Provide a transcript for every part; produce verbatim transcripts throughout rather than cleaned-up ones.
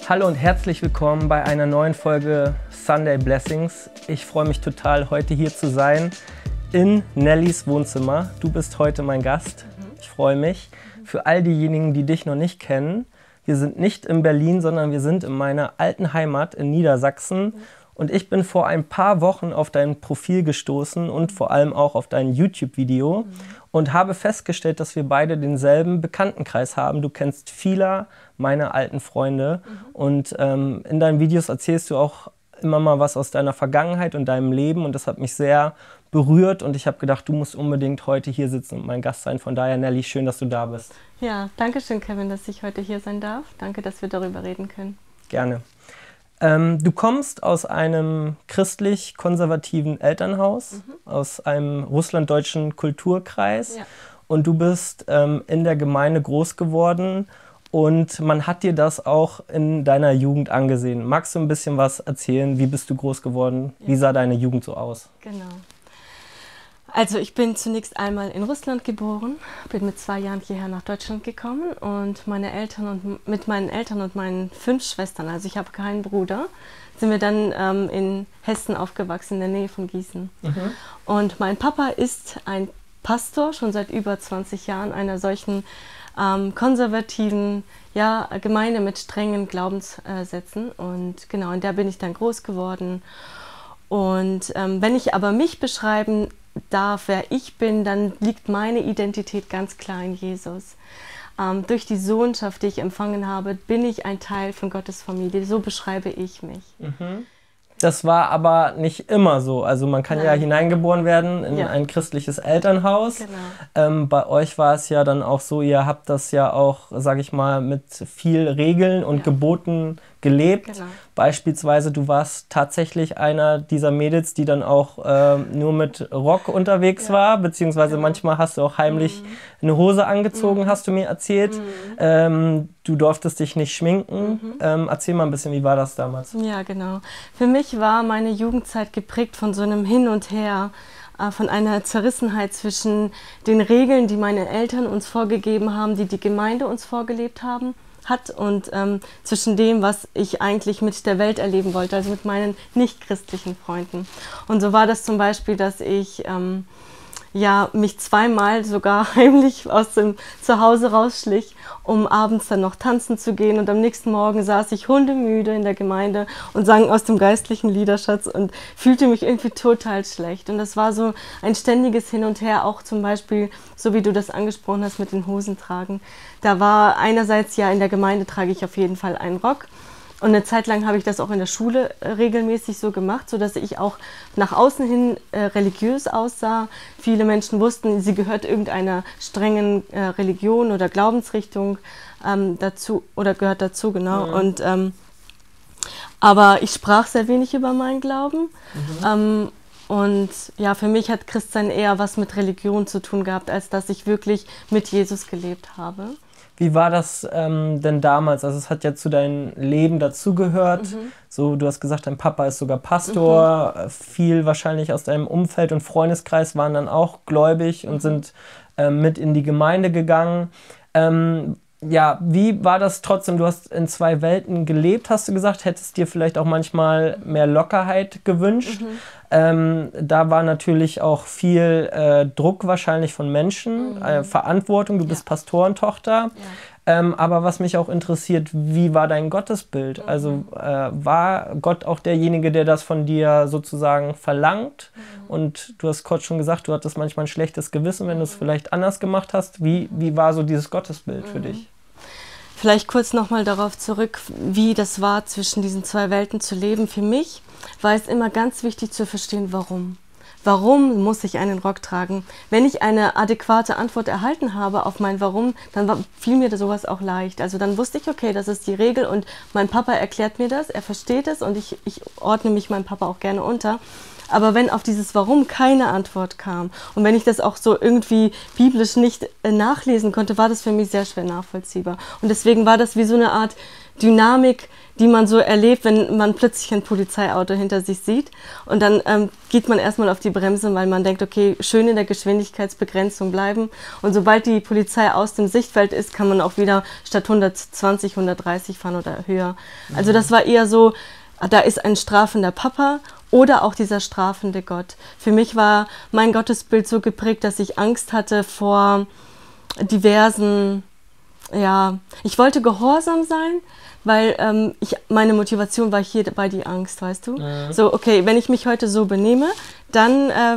Hallo und herzlich willkommen bei einer neuen Folge Sunday Blessings. Ich freue mich total, heute hier zu sein in Nellys Wohnzimmer. Du bist heute mein Gast. Ich freue mich. Für all diejenigen, die dich noch nicht kennen, wir sind nicht in Berlin, sondern wir sind in meiner alten Heimat in Niedersachsen. Und ich bin vor ein paar Wochen auf dein Profil gestoßen und vor allem auch auf dein YouTube-Video mhm. und habe festgestellt, dass wir beide denselben Bekanntenkreis haben. Du kennst viele meiner alten Freunde mhm. und ähm, in deinen Videos erzählst du auch immer mal was aus deiner Vergangenheit und deinem Leben und das hat mich sehr berührt und ich habe gedacht, du musst unbedingt heute hier sitzen und mein Gast sein. Von daher, Nelly, schön, dass du da bist. Ja, danke schön, Kevin, dass ich heute hier sein darf. Danke, dass wir darüber reden können. Gerne. Ähm, du kommst aus einem christlich-konservativen Elternhaus, mhm. aus einem russlanddeutschen Kulturkreis ja. und du bist ähm, in der Gemeinde groß geworden und man hat dir das auch in deiner Jugend angesehen. Magst du ein bisschen was erzählen? Wie bist du groß geworden? Ja. Wie sah deine Jugend so aus? Genau. Also ich bin zunächst einmal in Russland geboren, bin mit zwei Jahren hierher nach Deutschland gekommen und meine Eltern und mit meinen Eltern und meinen fünf Schwestern, also ich habe keinen Bruder, sind wir dann ähm, in Hessen aufgewachsen, in der Nähe von Gießen. Mhm. Und mein Papa ist ein Pastor, schon seit über zwanzig Jahren, einer solchen ähm, konservativen ja, Gemeinde mit strengen Glaubenssätzen und genau, in der bin ich dann groß geworden. Und ähm, wenn ich aber mich beschreiben darf, wer ich bin, dann liegt meine Identität ganz klar in Jesus. Ähm, durch die Sohnschaft, die ich empfangen habe, bin ich ein Teil von Gottes Familie. So beschreibe ich mich. Mhm. Das war aber nicht immer so. Also man kann Nein. ja hineingeboren werden in ja. ein christliches Elternhaus. Genau. Ähm, bei euch war es ja dann auch so, ihr habt das ja auch, sage ich mal, mit viel Regeln und ja. Geboten gelebt. Genau. Beispielsweise, du warst tatsächlich einer dieser Mädels, die dann auch ähm, nur mit Rock unterwegs ja. war, beziehungsweise genau. manchmal hast du auch heimlich mhm. eine Hose angezogen, mhm. hast du mir erzählt. Mhm. Ähm, du durftest dich nicht schminken. Mhm. Ähm, erzähl mal ein bisschen, wie war das damals? Ja, genau. Für mich war meine Jugendzeit geprägt von so einem Hin und Her, äh, von einer Zerrissenheit zwischen den Regeln, die meine Eltern uns vorgegeben haben, die die Gemeinde uns vorgelebt haben, hat und ähm, zwischen dem, was ich eigentlich mit der Welt erleben wollte, also mit meinen nicht-christlichen Freunden. Und so war das zum Beispiel, dass ich ähm, ja, mich zweimal sogar heimlich aus dem Zuhause rausschlich, um abends dann noch tanzen zu gehen. Und am nächsten Morgen saß ich hundemüde in der Gemeinde und sang aus dem geistlichen Liederschatz und fühlte mich irgendwie total schlecht. Und das war so ein ständiges Hin und Her, auch zum Beispiel, so wie du das angesprochen hast mit den Hosen tragen. Da war einerseits, ja, in der Gemeinde trage ich auf jeden Fall einen Rock. Und eine Zeit lang habe ich das auch in der Schule äh, regelmäßig so gemacht, sodass ich auch nach außen hin äh, religiös aussah. Viele Menschen wussten, sie gehört irgendeiner strengen äh, Religion oder Glaubensrichtung ähm, dazu oder gehört dazu, genau. Mhm. Und, ähm, aber ich sprach sehr wenig über meinen Glauben. Mhm. Ähm, und ja, für mich hat Christsein eher was mit Religion zu tun gehabt, als dass ich wirklich mit Jesus gelebt habe. Wie war das ähm, denn damals? Also es hat ja zu deinem Leben dazugehört. Mhm. So, du hast gesagt, dein Papa ist sogar Pastor. Mhm. Viel wahrscheinlich aus deinem Umfeld und Freundeskreis waren dann auch gläubig und mhm. sind ähm, mit in die Gemeinde gegangen. Ähm, ja, wie war das trotzdem? Du hast in zwei Welten gelebt, hast du gesagt. Hättest dir vielleicht auch manchmal mehr Lockerheit gewünscht. Mhm. Ähm, da war natürlich auch viel äh, Druck wahrscheinlich von Menschen, mhm. äh, Verantwortung. Du ja. bist Pastorentochter. Ja. Ähm, aber was mich auch interessiert, wie war dein Gottesbild? Mhm. Also äh, war Gott auch derjenige, der das von dir sozusagen verlangt? Mhm. Und du hast kurz schon gesagt, du hattest manchmal ein schlechtes Gewissen, wenn mhm. du es vielleicht anders gemacht hast. Wie, wie war so dieses Gottesbild mhm. für dich? Vielleicht kurz nochmal darauf zurück, wie das war, zwischen diesen zwei Welten zu leben. Für mich war es immer ganz wichtig zu verstehen, warum. Warum muss ich einen Rock tragen? Wenn ich eine adäquate Antwort erhalten habe auf mein Warum, dann war, fiel mir sowas auch leicht. Also dann wusste ich, okay, das ist die Regel und mein Papa erklärt mir das, er versteht es und ich, ich ordne mich meinem Papa auch gerne unter. Aber wenn auf dieses Warum keine Antwort kam und wenn ich das auch so irgendwie biblisch nicht äh, nachlesen konnte, war das für mich sehr schwer nachvollziehbar. Und deswegen war das wie so eine Art Dynamik, die man so erlebt, wenn man plötzlich ein Polizeiauto hinter sich sieht. Und dann ähm, geht man erstmal auf die Bremse, weil man denkt, okay, schön in der Geschwindigkeitsbegrenzung bleiben. Und sobald die Polizei aus dem Sichtfeld ist, kann man auch wieder statt hundertzwanzig, hundertdreißig fahren oder höher. Mhm. Also das war eher so, da ist ein strafender Papa oder auch dieser strafende Gott. Für mich war mein Gottesbild so geprägt, dass ich Angst hatte vor diversen, ja, ich wollte gehorsam sein, weil ähm, ich, meine Motivation war hier bei die Angst, weißt du? Mhm. So, okay, wenn ich mich heute so benehme, dann, äh,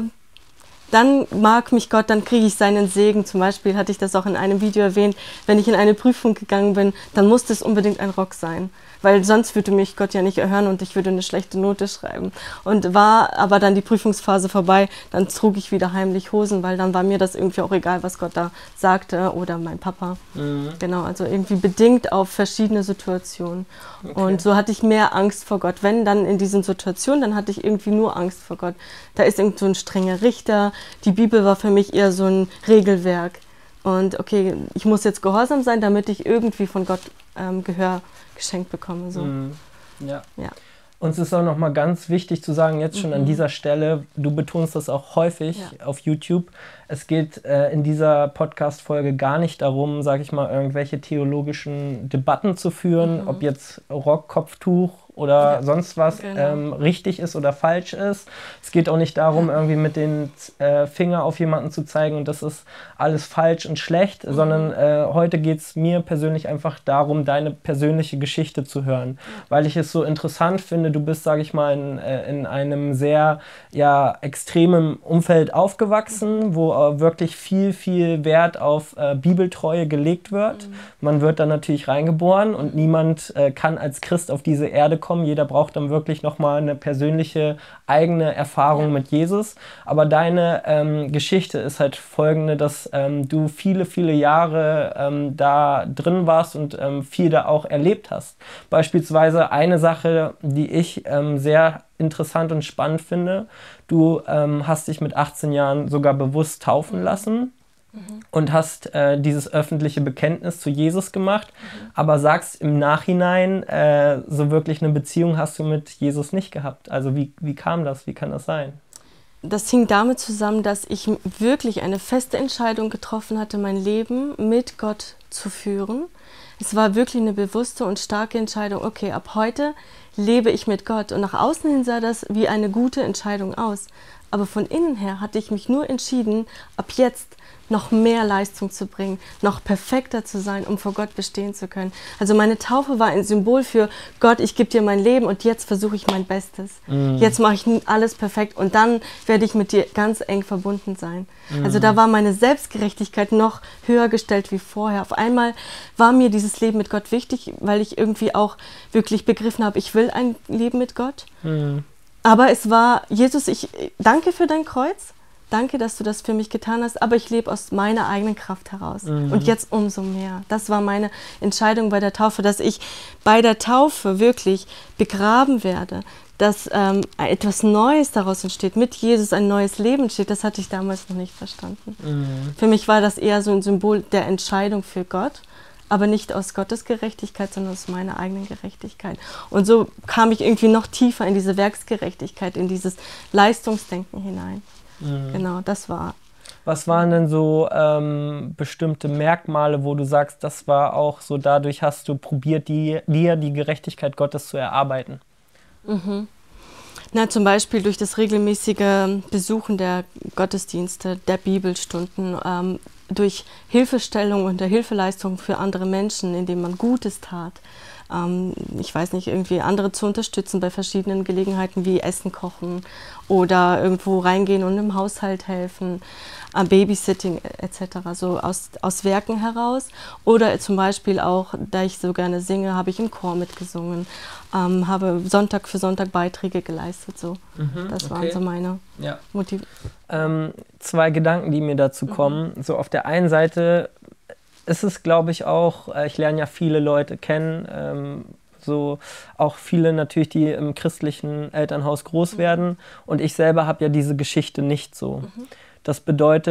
dann mag mich Gott, dann kriege ich seinen Segen. Zum Beispiel hatte ich das auch in einem Video erwähnt, wenn ich in eine Prüfung gegangen bin, dann musste es unbedingt ein Rock sein. Weil sonst würde mich Gott ja nicht erhören und ich würde eine schlechte Note schreiben. Und war aber dann die Prüfungsphase vorbei, dann trug ich wieder heimlich Hosen, weil dann war mir das irgendwie auch egal, was Gott da sagte oder mein Papa. Mhm. Genau, also irgendwie bedingt auf verschiedene Situationen. Okay. Und so hatte ich mehr Angst vor Gott. Wenn dann in diesen Situationen, dann hatte ich irgendwie nur Angst vor Gott. Da ist irgend so ein strenger Richter. Die Bibel war für mich eher so ein Regelwerk. Und okay, ich muss jetzt gehorsam sein, damit ich irgendwie von Gott ähm, Gehör geschenkt bekomme. So. Mm, ja. ja. Uns ist auch nochmal ganz wichtig zu sagen, jetzt schon mhm. an dieser Stelle, du betonst das auch häufig ja. auf YouTube, es geht äh, in dieser Podcast-Folge gar nicht darum, sage ich mal, irgendwelche theologischen Debatten zu führen, mhm. ob jetzt Rock, Kopftuch oder ja, sonst was genau. ähm, richtig ist oder falsch ist. Es geht auch nicht darum, irgendwie mit den äh, Finger auf jemanden zu zeigen und das ist alles falsch und schlecht, mhm. sondern äh, heute geht es mir persönlich einfach darum, deine persönliche Geschichte zu hören, mhm. weil ich es so interessant finde, du bist, sage ich mal, in, äh, in einem sehr ja, extremen Umfeld aufgewachsen, mhm. wo äh, wirklich viel, viel Wert auf äh, Bibeltreue gelegt wird. Mhm. Man wird dann natürlich reingeboren und niemand äh, kann als Christ auf diese Erde kommen. Jeder braucht dann wirklich nochmal eine persönliche eigene Erfahrung ja. mit Jesus. Aber deine ähm, Geschichte ist halt folgende, dass ähm, du viele, viele Jahre ähm, da drin warst und ähm, viel da auch erlebt hast. Beispielsweise eine Sache, die ich ähm, sehr interessant und spannend finde. Du ähm, hast dich mit achtzehn Jahren sogar bewusst taufen lassen. Mhm. Und hast äh, dieses öffentliche Bekenntnis zu Jesus gemacht, mhm. aber sagst im Nachhinein, äh, so wirklich eine Beziehung hast du mit Jesus nicht gehabt. Also wie, wie kam das? Wie kann das sein? Das hing damit zusammen, dass ich wirklich eine feste Entscheidung getroffen hatte, mein Leben mit Gott zu führen. Es war wirklich eine bewusste und starke Entscheidung. Okay, ab heute lebe ich mit Gott. Und nach außen hin sah das wie eine gute Entscheidung aus. Aber von innen her hatte ich mich nur entschieden, ab jetzt noch mehr Leistung zu bringen, noch perfekter zu sein, um vor Gott bestehen zu können. Also meine Taufe war ein Symbol für Gott, ich gebe dir mein Leben und jetzt versuche ich mein Bestes. Mm. Jetzt mache ich alles perfekt und dann werde ich mit dir ganz eng verbunden sein. Mm. Also da war meine Selbstgerechtigkeit noch höher gestellt wie vorher. Auf einmal war mir dieses Leben mit Gott wichtig, weil ich irgendwie auch wirklich begriffen habe, ich will ein Leben mit Gott. Mm. Aber es war, Jesus, ich danke für dein Kreuz. Danke, dass du das für mich getan hast, aber ich lebe aus meiner eigenen Kraft heraus. Mhm. Und jetzt umso mehr. Das war meine Entscheidung bei der Taufe, dass ich bei der Taufe wirklich begraben werde, dass ähm, etwas Neues daraus entsteht, mit Jesus ein neues Leben entsteht. Das hatte ich damals noch nicht verstanden. Mhm. Für mich war das eher so ein Symbol der Entscheidung für Gott, aber nicht aus Gottes Gerechtigkeit, sondern aus meiner eigenen Gerechtigkeit. Und so kam ich irgendwie noch tiefer in diese Werksgerechtigkeit, in dieses Leistungsdenken hinein. Mhm. Genau, das war. Was waren denn so ähm, bestimmte Merkmale, wo du sagst, das war auch so, dadurch hast du probiert, die, dir die Gerechtigkeit Gottes zu erarbeiten? Mhm. Na, zum Beispiel durch das regelmäßige Besuchen der Gottesdienste, der Bibelstunden, ähm, durch Hilfestellung und der Hilfeleistung für andere Menschen, indem man Gutes tat. Ähm, ich weiß nicht, irgendwie andere zu unterstützen bei verschiedenen Gelegenheiten wie Essen kochen oder irgendwo reingehen und im Haushalt helfen, äh, Babysitting et cetera. So aus, aus Werken heraus. Oder zum Beispiel auch, da ich so gerne singe, habe ich im Chor mitgesungen, ähm, habe Sonntag für Sonntag Beiträge geleistet. So. Mhm, das okay. waren so meine ja. Motive. Ähm, zwei Gedanken, die mir dazu kommen. Mhm. So auf der einen Seite ist es, glaube ich, auch, ich lerne ja viele Leute kennen, ähm, so auch viele natürlich, die im christlichen Elternhaus groß mhm. werden und ich selber habe ja diese Geschichte nicht so. Mhm. Das bedeutet,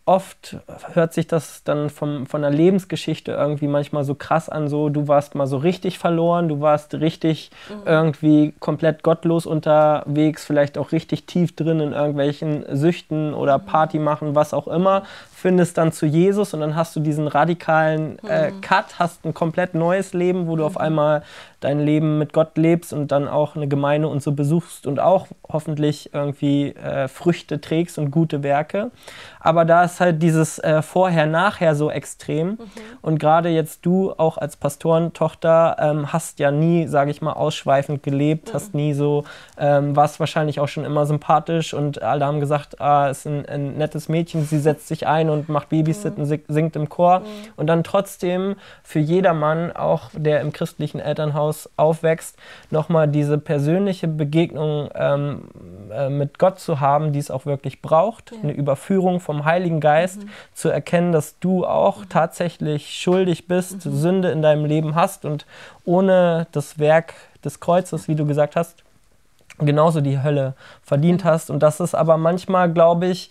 oft hört sich das dann vom, von der Lebensgeschichte irgendwie manchmal so krass an, so du warst mal so richtig verloren, du warst richtig mhm. irgendwie komplett gottlos unterwegs, vielleicht auch richtig tief drin in irgendwelchen Süchten oder Party machen, was auch immer, findest dann zu Jesus und dann hast du diesen radikalen äh, Cut, hast ein komplett neues Leben, wo du auf einmal dein Leben mit Gott lebst und dann auch eine Gemeinde und so besuchst und auch hoffentlich irgendwie äh, Früchte trägst und gute Werke. Aber da ist halt dieses äh, Vorher-Nachher so extrem. Mhm. Und gerade jetzt du auch als Pastorentochter ähm, hast ja nie, sage ich mal, ausschweifend gelebt, mhm. hast nie so, ähm, warst wahrscheinlich auch schon immer sympathisch und alle haben gesagt, ah, ist ein, ein nettes Mädchen, sie setzt sich ein und macht Babysitten, mhm. singt im Chor. Mhm. Und dann trotzdem für jedermann, auch der im christlichen Elternhaus aufwächst, nochmal diese persönliche Begegnung ähm, äh, mit Gott zu haben, die es auch wirklich braucht, ja. eine Überführung vom Heiligen Geist, mhm. zu erkennen, dass du auch mhm. tatsächlich schuldig bist, mhm. Sünde in deinem Leben hast und ohne das Werk des Kreuzes, wie du gesagt hast, genauso die Hölle verdient mhm. hast. Und das ist aber manchmal, glaube ich,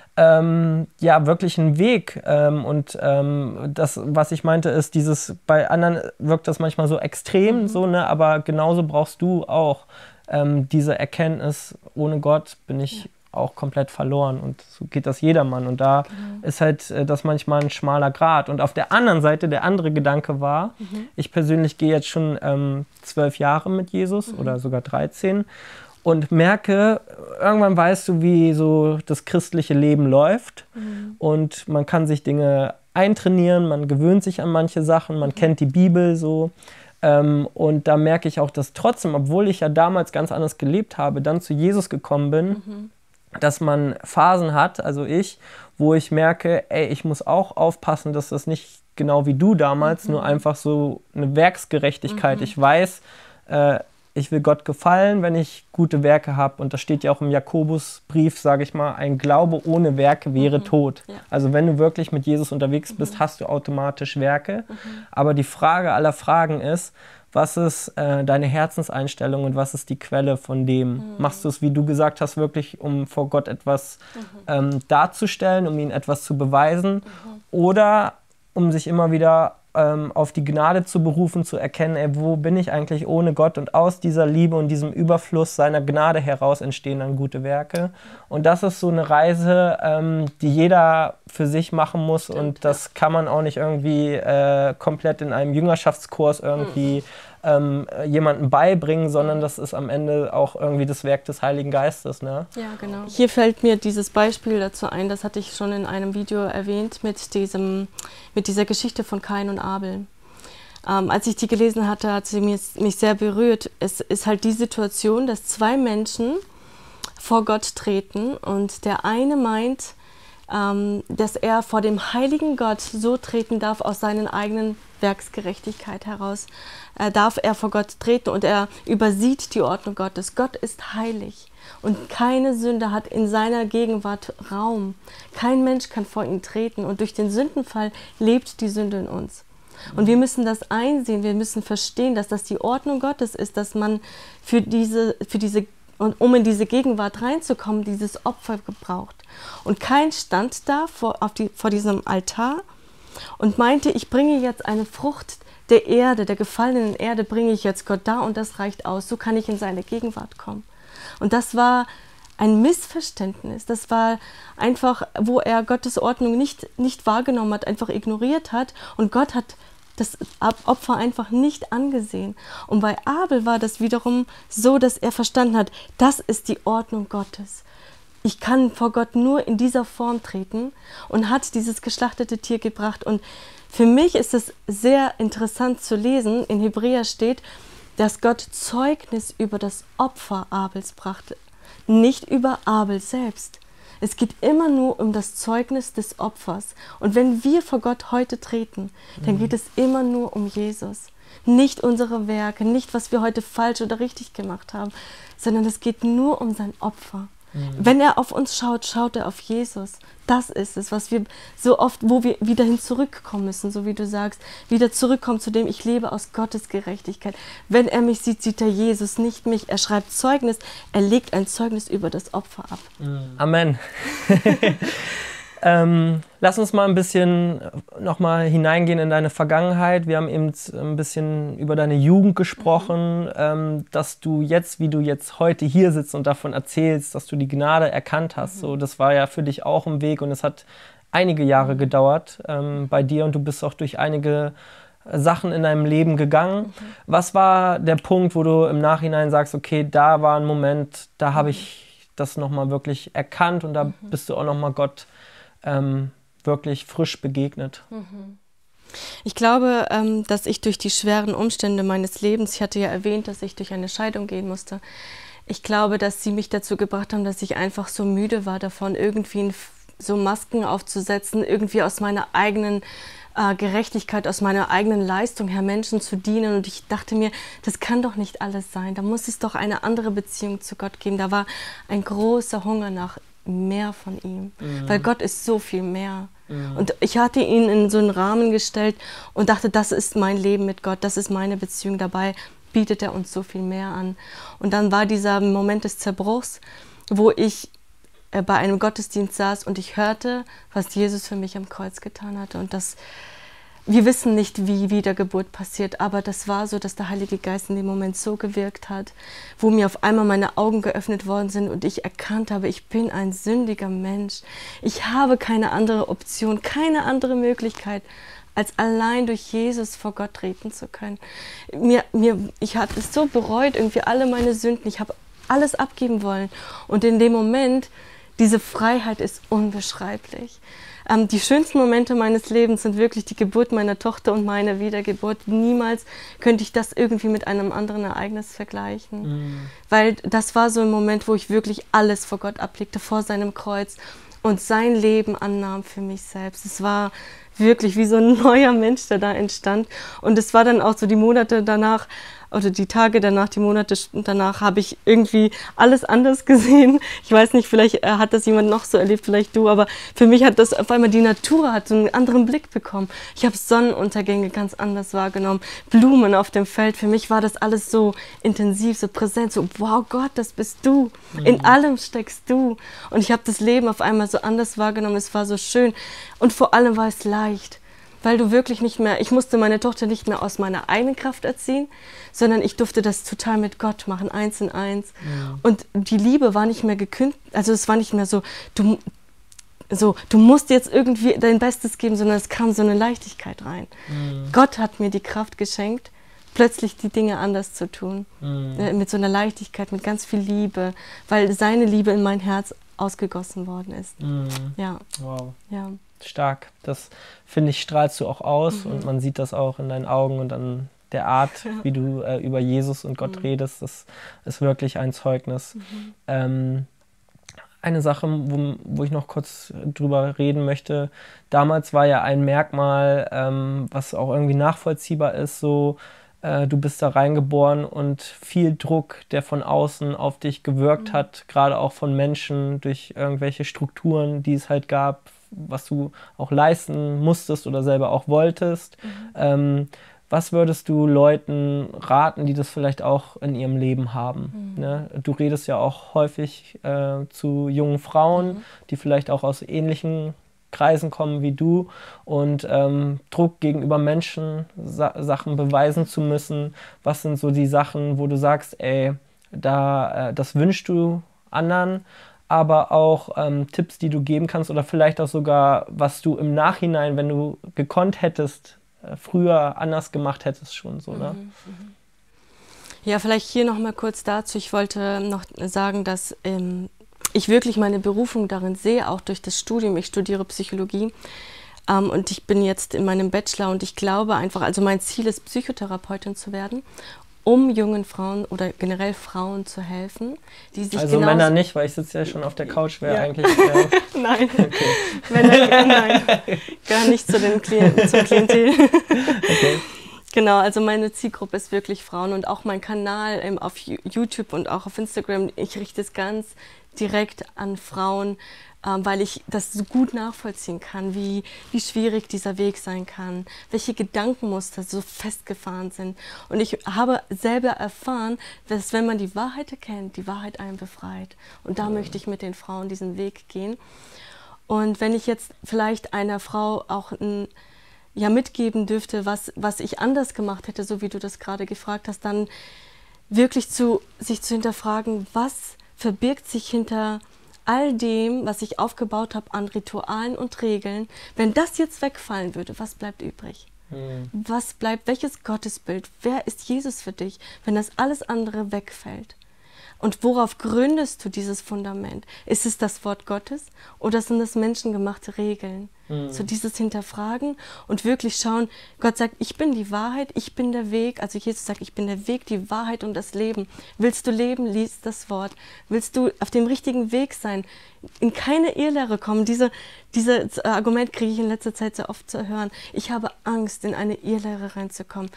Ähm, ja, wirklich ein Weg. Ähm, und ähm, das, was ich meinte, ist dieses, bei anderen wirkt das manchmal so extrem, mhm. so, ne, aber genauso brauchst du auch ähm, diese Erkenntnis, ohne Gott bin ich ja. auch komplett verloren und so geht das jedermann. Und da genau. ist halt äh, das manchmal ein schmaler Grat. Und auf der anderen Seite, der andere Gedanke war, mhm. ich persönlich gehe jetzt schon ähm, zwölf Jahre mit Jesus mhm. oder sogar dreizehn. Und merke, irgendwann weißt du, wie so das christliche Leben läuft. Mhm. Und man kann sich Dinge eintrainieren, man gewöhnt sich an manche Sachen, man mhm. kennt die Bibel so. Ähm, und da merke ich auch, dass trotzdem, obwohl ich ja damals ganz anders gelebt habe, dann zu Jesus gekommen bin, mhm. dass man Phasen hat, also ich, wo ich merke, ey, ich muss auch aufpassen, dass das nicht genau wie du damals, mhm. nur einfach so eine Werksgerechtigkeit. Mhm. Ich weiß, äh, ich will Gott gefallen, wenn ich gute Werke habe. Und das steht ja auch im Jakobusbrief, sage ich mal, ein Glaube ohne Werke wäre mhm. tot. Ja. Also wenn du wirklich mit Jesus unterwegs bist, mhm. hast du automatisch Werke. Mhm. Aber die Frage aller Fragen ist, was ist äh, deine Herzenseinstellung und was ist die Quelle von dem? Mhm. Machst du es, wie du gesagt hast, wirklich, um vor Gott etwas mhm. ähm, darzustellen, um ihm etwas zu beweisen? Mhm. Oder um sich immer wieder auf die Gnade zu berufen, zu erkennen, ey, wo bin ich eigentlich ohne Gott? Und aus dieser Liebe und diesem Überfluss seiner Gnade heraus entstehen dann gute Werke. Und das ist so eine Reise, ähm, die jeder für sich machen muss. Stimmt, und das kann man auch nicht irgendwie äh, komplett in einem Jüngerschaftskurs irgendwie mhm. ähm, jemandem beibringen, sondern das ist am Ende auch irgendwie das Werk des Heiligen Geistes. Ne? Ja, genau. Hier fällt mir dieses Beispiel dazu ein, das hatte ich schon in einem Video erwähnt, mit, diesem, mit dieser Geschichte von Kain und Abel. Ähm, als ich die gelesen hatte, hat sie mich, mich sehr berührt. Es ist halt die Situation, dass zwei Menschen vor Gott treten und der eine meint, ähm, dass er vor dem heiligen Gott so treten darf aus seinen eigenen Werksgerechtigkeit heraus, äh, darf er vor Gott treten und er übersieht die Ordnung Gottes. Gott ist heilig und keine Sünde hat in seiner Gegenwart Raum. Kein Mensch kann vor ihn treten und durch den Sündenfall lebt die Sünde in uns. Und wir müssen das einsehen, wir müssen verstehen, dass das die Ordnung Gottes ist, dass man für diese, für diese und um in diese Gegenwart reinzukommen, dieses Opfer gebraucht. Und Kain stand da vor, auf die, vor diesem Altar und meinte, ich bringe jetzt eine Frucht der Erde, der gefallenen Erde, bringe ich jetzt Gott dar und das reicht aus. So kann ich in seine Gegenwart kommen. Und das war ein Missverständnis. Das war einfach, wo er Gottes Ordnung nicht, nicht wahrgenommen hat, einfach ignoriert hat. Und Gott hat das Opfer einfach nicht angesehen. Und bei Abel war das wiederum so, dass er verstanden hat, das ist die Ordnung Gottes. Ich kann vor Gott nur in dieser Form treten und hat dieses geschlachtete Tier gebracht. Und für mich ist es sehr interessant zu lesen, in Hebräer steht, dass Gott Zeugnis über das Opfer Abels brachte, nicht über Abel selbst. Es geht immer nur um das Zeugnis des Opfers. Und wenn wir vor Gott heute treten, dann geht es immer nur um Jesus. Nicht unsere Werke, nicht was wir heute falsch oder richtig gemacht haben, sondern es geht nur um sein Opfer. Mhm. Wenn er auf uns schaut, schaut er auf Jesus. Das ist es, was wir so oft, wo wir wieder hin zurückkommen müssen, so wie du sagst, wieder zurückkommen zu dem, ich lebe aus Gottes Gerechtigkeit. Wenn er mich sieht, sieht er Jesus, nicht mich. Er schreibt Zeugnis, er legt ein Zeugnis über das Opfer ab. Amen. Ähm, lass uns mal ein bisschen nochmal hineingehen in deine Vergangenheit. Wir haben eben ein bisschen über deine Jugend gesprochen, mhm. ähm, dass du jetzt, wie du jetzt heute hier sitzt und davon erzählst, dass du die Gnade erkannt hast. Mhm. So, das war ja für dich auch ein Weg und es hat einige Jahre mhm. gedauert ähm, bei dir und du bist auch durch einige Sachen in deinem Leben gegangen. Mhm. Was war der Punkt, wo du im Nachhinein sagst, okay, da war ein Moment, da habe ich das nochmal wirklich erkannt und da mhm. bist du auch nochmal Gott ähm, wirklich frisch begegnet? Mhm. Ich glaube, ähm, dass ich durch die schweren Umstände meines Lebens, ich hatte ja erwähnt, dass ich durch eine Scheidung gehen musste, ich glaube, dass sie mich dazu gebracht haben, dass ich einfach so müde war davon, irgendwie so Masken aufzusetzen, irgendwie aus meiner eigenen äh, Gerechtigkeit, aus meiner eigenen Leistung her Menschen zu dienen. Und ich dachte mir, das kann doch nicht alles sein. Da muss es doch eine andere Beziehung zu Gott geben. Da war ein großer Hunger nach mehr von ihm, mhm. weil Gott ist so viel mehr. Mhm. Und ich hatte ihn in so einen Rahmen gestellt und dachte, das ist mein Leben mit Gott, das ist meine Beziehung. Dabei bietet er uns so viel mehr an. Und dann war dieser Moment des Zerbruchs, wo ich äh, bei einem Gottesdienst saß und ich hörte, was Jesus für mich am Kreuz getan hatte. Und das, wir wissen nicht, wie Wiedergeburt passiert, aber das war so, dass der Heilige Geist in dem Moment so gewirkt hat, wo mir auf einmal meine Augen geöffnet worden sind und ich erkannt habe, ich bin ein sündiger Mensch. Ich habe keine andere Option, keine andere Möglichkeit, als allein durch Jesus vor Gott treten zu können. Mir, mir, ich hatte es so bereut, irgendwie alle meine Sünden, ich habe alles abgeben wollen. Und in dem Moment, diese Freiheit ist unbeschreiblich. Ähm, die schönsten Momente meines Lebens sind wirklich die Geburt meiner Tochter und meine Wiedergeburt. Niemals könnte ich das irgendwie mit einem anderen Ereignis vergleichen. Mhm. Weil das war so ein Moment, wo ich wirklich alles vor Gott ablegte, vor seinem Kreuz und sein Leben annahm für mich selbst. Es war wirklich wie so ein neuer Mensch, der da entstand. Und es war dann auch so die Monate danach, oder die Tage danach, die Monate danach, habe ich irgendwie alles anders gesehen. Ich weiß nicht, vielleicht hat das jemand noch so erlebt, vielleicht du, aber für mich hat das auf einmal, die Natur hat so einen anderen Blick bekommen. Ich habe Sonnenuntergänge ganz anders wahrgenommen, Blumen auf dem Feld. Für mich war das alles so intensiv, so präsent, so wow Gott, das bist du. Mhm. In allem steckst du. Und ich habe das Leben auf einmal so anders wahrgenommen. Es war so schön und vor allem war es leicht. Weil du wirklich nicht mehr, ich musste meine Tochter nicht mehr aus meiner eigenen Kraft erziehen, sondern ich durfte das total mit Gott machen, eins in eins. Ja. Und die Liebe war nicht mehr gekündigt, also es war nicht mehr so du, so, du musst jetzt irgendwie dein Bestes geben, sondern es kam so eine Leichtigkeit rein. Ja. Gott hat mir die Kraft geschenkt, plötzlich die Dinge anders zu tun, ja. mit so einer Leichtigkeit, mit ganz viel Liebe, weil seine Liebe in mein Herz ausgegossen worden ist. Ja. Ja. Wow. Ja. Stark. Das, finde ich, strahlst du auch aus mhm. und man sieht das auch in deinen Augen und an der Art, ja. wie du äh, über Jesus und Gott mhm. redest. Das ist wirklich ein Zeugnis. Mhm. Ähm, eine Sache, wo, wo ich noch kurz drüber reden möchte. Damals war ja ein Merkmal, ähm, was auch irgendwie nachvollziehbar ist, so äh, du bist da reingeboren und viel Druck, der von außen auf dich gewirkt mhm. hat, gerade auch von Menschen durch irgendwelche Strukturen, die es halt gab, was du auch leisten musstest oder selber auch wolltest. Mhm. Ähm, was würdest du Leuten raten, die das vielleicht auch in ihrem Leben haben? Mhm. Ne? Du redest ja auch häufig äh, zu jungen Frauen, mhm. die vielleicht auch aus ähnlichen Kreisen kommen wie du und ähm, Druck gegenüber Menschen, Sa- Sachen beweisen zu müssen. Was sind so die Sachen, wo du sagst, ey, da, äh, das wünschst du anderen, aber auch ähm, Tipps, die du geben kannst oder vielleicht auch sogar, was du im Nachhinein, wenn du gekonnt hättest, äh, früher anders gemacht hättest schon so, ne? Mhm. Ja, vielleicht hier noch mal kurz dazu. Ich wollte noch sagen, dass ähm, ich wirklich meine Berufung darin sehe, auch durch das Studium. Ich studiere Psychologie ähm, und ich bin jetzt in meinem Bachelor und ich glaube einfach, also mein Ziel ist, Psychotherapeutin zu werden, um jungen Frauen oder generell Frauen zu helfen, die sich also Männer nicht, weil ich sitze ja schon auf der Couch, wäre ja. eigentlich... Äh nein, okay. Männer, nein, gar nicht zu den Klienten, zum Klientel. Okay. Genau, also meine Zielgruppe ist wirklich Frauen und auch mein Kanal ähm, auf YouTube und auch auf Instagram, ich richte es ganz direkt an Frauen, ähm, weil ich das so gut nachvollziehen kann, wie, wie schwierig dieser Weg sein kann, welche Gedankenmuster so festgefahren sind. Und ich habe selber erfahren, dass wenn man die Wahrheit erkennt, die Wahrheit einen befreit. Und da ja. möchte ich mit den Frauen diesen Weg gehen. Und wenn ich jetzt vielleicht einer Frau auch ein, ja, mitgeben dürfte, was, was ich anders gemacht hätte, so wie du das gerade gefragt hast, dann wirklich zu, sich zu hinterfragen, was verbirgt sich hinter all dem, was ich aufgebaut habe an Ritualen und Regeln. Wenn das jetzt wegfallen würde, was bleibt übrig? Mhm. Was bleibt, welches Gottesbild? Wer ist Jesus für dich, wenn das alles andere wegfällt? Und worauf gründest du dieses Fundament? Ist es das Wort Gottes oder sind es menschengemachte Regeln? Mhm. So dieses Hinterfragen und wirklich schauen, Gott sagt, ich bin die Wahrheit, ich bin der Weg. Also Jesus sagt, ich bin der Weg, die Wahrheit und das Leben. Willst du leben, lies das Wort. Willst du auf dem richtigen Weg sein, in keine Irrlehre kommen? Diese, dieses Argument kriege ich in letzter Zeit sehr oft zu hören. Ich habe Angst, in eine Irrlehre reinzukommen.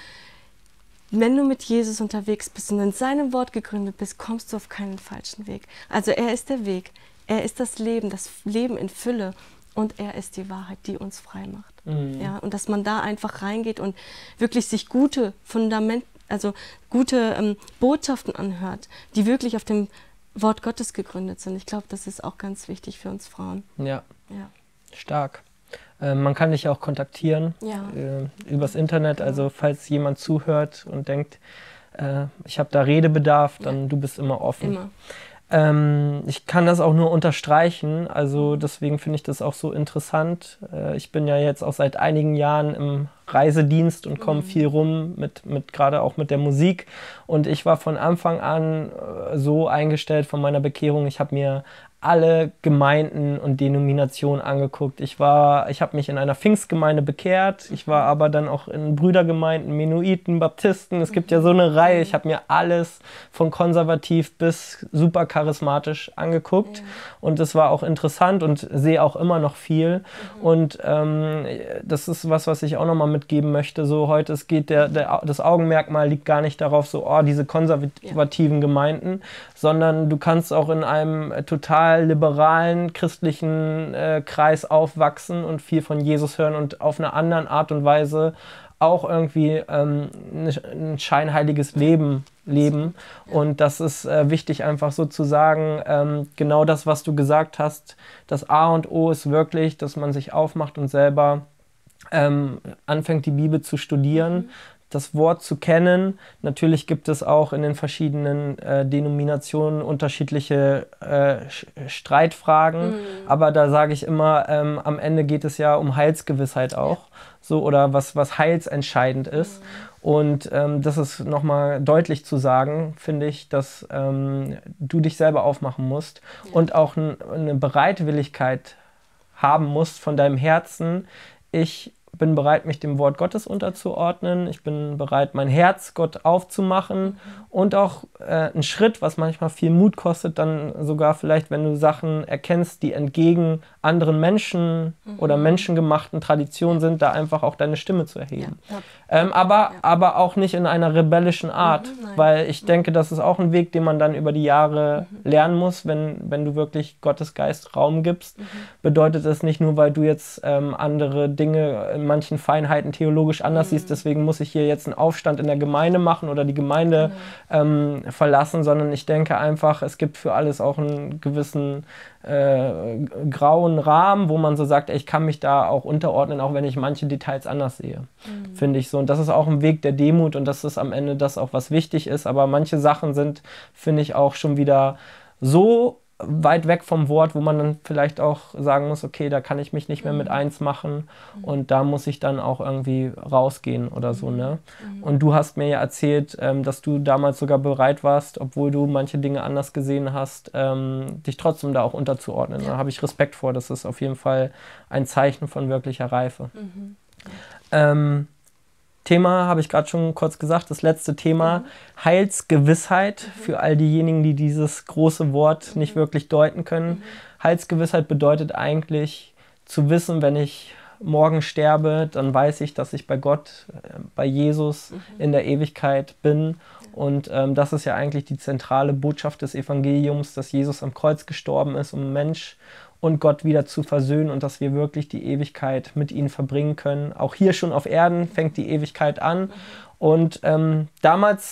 Wenn du mit Jesus unterwegs bist und in seinem Wort gegründet bist, kommst du auf keinen falschen Weg. Also er ist der Weg, er ist das Leben, das Leben in Fülle und er ist die Wahrheit, die uns frei macht. Mhm. Ja, und dass man da einfach reingeht und wirklich sich gute Fundament, also gute ähm, Botschaften anhört, die wirklich auf dem Wort Gottes gegründet sind. Ich glaube, das ist auch ganz wichtig für uns Frauen. Ja, ja. Stark. Man kann dich auch kontaktieren ja. äh, übers Internet, also falls jemand zuhört und denkt, äh, ich habe da Redebedarf, dann ja. du bist immer offen. Immer. Ähm, ich kann das auch nur unterstreichen, also deswegen finde ich das auch so interessant. Äh, ich bin ja jetzt auch seit einigen Jahren im Reisedienst und komme mhm. viel rum, mit, mit, gerade auch mit der Musik. Und ich war von Anfang an äh, so eingestellt von meiner Bekehrung, ich habe mir alle Gemeinden und Denominationen angeguckt. Ich war, ich habe mich in einer Pfingstgemeinde bekehrt. Ich war aber dann auch in Brüdergemeinden, Mennoniten, Baptisten. Es gibt ja so eine Reihe. Ich habe mir alles von konservativ bis super charismatisch angeguckt. Ja. Und es war auch interessant und sehe auch immer noch viel. Mhm. Und ähm, das ist was, was ich auch nochmal mitgeben möchte. So heute, es geht der, der, das Augenmerkmal liegt gar nicht darauf, so, oh, diese konservativen ja. Gemeinden, sondern du kannst auch in einem total liberalen christlichen äh, Kreis aufwachsen und viel von Jesus hören und auf eine andere Art und Weise auch irgendwie ähm, ein scheinheiliges Leben leben. Und das ist äh, wichtig, einfach so zu sagen, ähm, genau das, was du gesagt hast, das A und O ist wirklich, dass man sich aufmacht und selber ähm, anfängt, die Bibel zu studieren, mhm. das Wort zu kennen. Natürlich gibt es auch in den verschiedenen äh, Denominationen unterschiedliche äh, Streitfragen, mhm. aber da sage ich immer, ähm, am Ende geht es ja um Heilsgewissheit auch, ja. so oder was, was heilsentscheidend ist. Mhm. Und ähm, das ist nochmal deutlich zu sagen, finde ich, dass ähm, du dich selber aufmachen musst ja. und auch n- eine Bereitwilligkeit haben musst von deinem Herzen. Ich bin bereit, mich dem Wort Gottes unterzuordnen. Ich bin bereit, mein Herz Gott aufzumachen mhm. und auch äh, einen Schritt, was manchmal viel Mut kostet, dann sogar vielleicht, wenn du Sachen erkennst, die entgegen anderen Menschen mhm. oder menschengemachten Traditionen sind, da einfach auch deine Stimme zu erheben. Ja. Ja. Ähm, aber, ja. aber auch nicht in einer rebellischen Art, mhm, weil ich mhm. denke, das ist auch ein Weg, den man dann über die Jahre mhm. lernen muss, wenn, wenn du wirklich Gottes Geist Raum gibst. Mhm. Bedeutet es nicht nur, weil du jetzt ähm, andere Dinge in manchen Feinheiten theologisch anders mhm. siehst, deswegen muss ich hier jetzt einen Aufstand in der Gemeinde machen oder die Gemeinde mhm. ähm, verlassen, sondern ich denke einfach, es gibt für alles auch einen gewissen äh, grauen Rahmen, wo man so sagt, ey, ich kann mich da auch unterordnen, auch wenn ich manche Details anders sehe, mhm. finde ich so. Und das ist auch ein Weg der Demut und das ist am Ende das auch, was wichtig ist, aber manche Sachen sind, finde ich, auch schon wieder so weit weg vom Wort, wo man dann vielleicht auch sagen muss, okay, da kann ich mich nicht mehr mit eins machen und da muss ich dann auch irgendwie rausgehen oder so, ne? Und du hast mir ja erzählt, ähm, dass du damals sogar bereit warst, obwohl du manche Dinge anders gesehen hast, ähm, dich trotzdem da auch unterzuordnen. Ja. Da habe ich Respekt vor, das ist auf jeden Fall ein Zeichen von wirklicher Reife. Mhm. Ähm, Thema, habe ich gerade schon kurz gesagt, das letzte Thema, mhm. Heilsgewissheit mhm. für all diejenigen, die dieses große Wort mhm. nicht wirklich deuten können. Mhm. Heilsgewissheit bedeutet eigentlich zu wissen, wenn ich morgen sterbe, dann weiß ich, dass ich bei Gott, äh, bei Jesus mhm. in der Ewigkeit bin. Und ähm, das ist ja eigentlich die zentrale Botschaft des Evangeliums, dass Jesus am Kreuz gestorben ist, um Mensch und Gott wieder zu versöhnen und dass wir wirklich die Ewigkeit mit ihnen verbringen können. Auch hier schon auf Erden fängt die Ewigkeit an. Und ähm, damals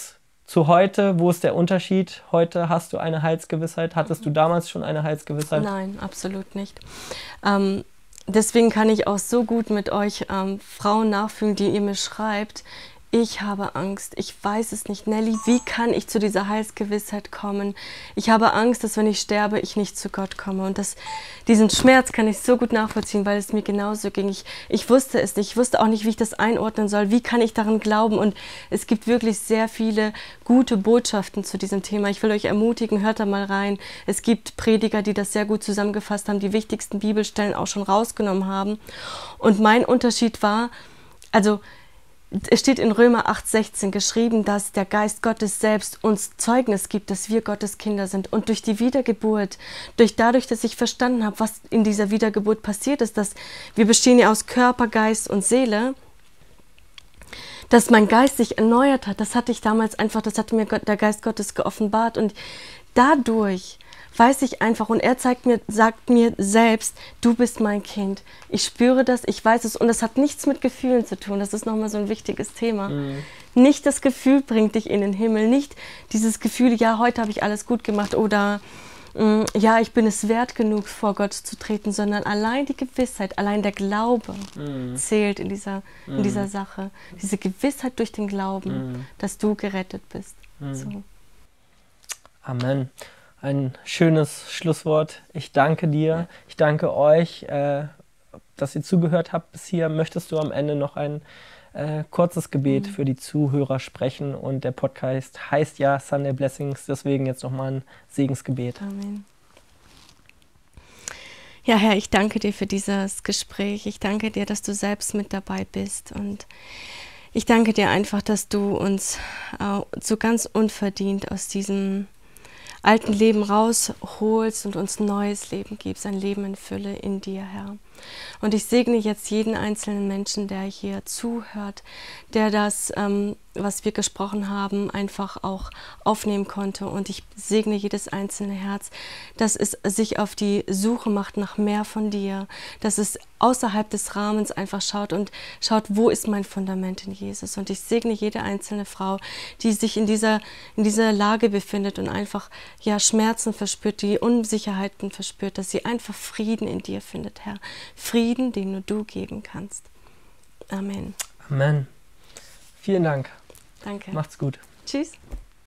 zu heute, wo ist der Unterschied? Heute hast du eine Heilsgewissheit. Hattest du damals schon eine Heilsgewissheit? Nein, absolut nicht. Ähm, deswegen kann ich auch so gut mit euch ähm, Frauen nachfühlen, die ihr mir schreibt, ich habe Angst, ich weiß es nicht. Nelly, wie kann ich zu dieser Heilsgewissheit kommen? Ich habe Angst, dass wenn ich sterbe, ich nicht zu Gott komme. Und das, diesen Schmerz kann ich so gut nachvollziehen, weil es mir genauso ging. Ich, ich wusste es nicht, ich wusste auch nicht, wie ich das einordnen soll. Wie kann ich daran glauben? Und es gibt wirklich sehr viele gute Botschaften zu diesem Thema. Ich will euch ermutigen, hört da mal rein. Es gibt Prediger, die das sehr gut zusammengefasst haben, die wichtigsten Bibelstellen auch schon rausgenommen haben. Und mein Unterschied war, also es steht in Römer acht sechzehn geschrieben, dass der Geist Gottes selbst uns Zeugnis gibt, dass wir Gottes Kinder sind. Und durch die Wiedergeburt, durch dadurch, dass ich verstanden habe, was in dieser Wiedergeburt passiert ist, dass wir bestehen ja aus Körper, Geist und Seele, dass mein Geist sich erneuert hat, das hatte ich damals einfach, das hatte mir Gott, der Geist Gottes geoffenbart. Und dadurch weiß ich einfach, und er zeigt mir, sagt mir selbst, du bist mein Kind. Ich spüre das, ich weiß es, und das hat nichts mit Gefühlen zu tun. Das ist nochmal so ein wichtiges Thema. Mhm. Nicht das Gefühl bringt dich in den Himmel, nicht dieses Gefühl, ja, heute habe ich alles gut gemacht oder mh, ja, ich bin es wert genug, vor Gott zu treten, sondern allein die Gewissheit, allein der Glaube mhm. zählt in dieser, mhm. in dieser Sache. Diese Gewissheit durch den Glauben, mhm. dass du gerettet bist. Mhm. So. Amen. Ein schönes Schlusswort. Ich danke dir. Ja. Ich danke euch, äh, dass ihr zugehört habt bis hier. Möchtest du am Ende noch ein äh, kurzes Gebet mhm. für die Zuhörer sprechen? Und der Podcast heißt ja Sunday Blessings, deswegen jetzt nochmal ein Segensgebet. Amen. Ja, Herr, ich danke dir für dieses Gespräch. Ich danke dir, dass du selbst mit dabei bist. Und ich danke dir einfach, dass du uns äh, so ganz unverdient aus diesem alten Leben rausholst und uns ein neues Leben gibst, ein Leben in Fülle in dir, Herr. Und ich segne jetzt jeden einzelnen Menschen, der hier zuhört, der das, ähm, was wir gesprochen haben, einfach auch aufnehmen konnte. Und ich segne jedes einzelne Herz, dass es sich auf die Suche macht nach mehr von dir, dass es außerhalb des Rahmens einfach schaut und schaut, wo ist mein Fundament in Jesus. Und ich segne jede einzelne Frau, die sich in dieser, in dieser Lage befindet und einfach ja, Schmerzen verspürt, die Unsicherheiten verspürt, dass sie einfach Frieden in dir findet, Herr. Frieden, den nur du geben kannst. Amen. Amen. Vielen Dank. Danke. Macht's gut. Tschüss.